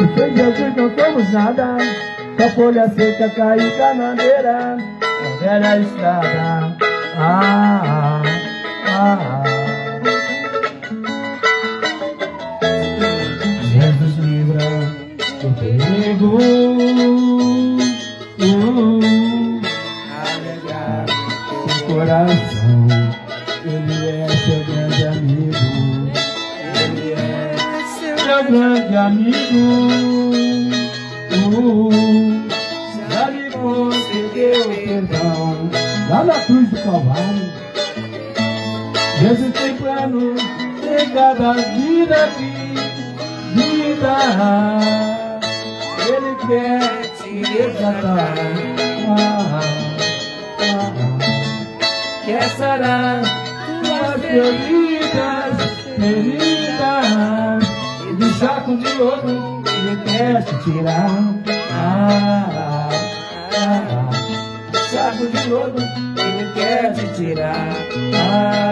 Sem Jesus não somos nada, só folha seca, cair cananeira, a velha estrada. Jesus livra do perigo, alegrar seu coração. Ele é seu grande amigo, ele é seu grande amigo. Já lhe concedeu perdão lá na cruz do Calvário. Jesus tem plano em cada vida Ele quer te resgatar, quer sarar tuas feridas, e do saco de lodo Ele quer te tirar. Saco de lodo Ele quer te tirar.